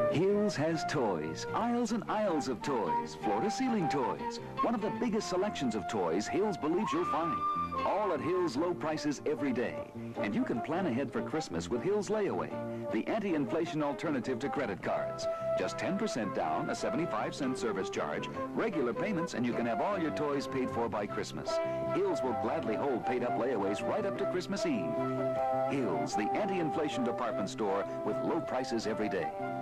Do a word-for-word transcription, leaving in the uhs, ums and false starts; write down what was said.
Hills has toys, aisles and aisles of toys, floor-to-ceiling toys. One of the biggest selections of toys Hills believes you'll find. All at Hills low prices every day. And you can plan ahead for Christmas with Hills Layaway, the anti-inflation alternative to credit cards. Just ten percent down, a seventy-five cent service charge, regular payments, and you can have all your toys paid for by Christmas. Hills will gladly hold paid-up layaways right up to Christmas Eve. Hills, the anti-inflation department store with low prices every day.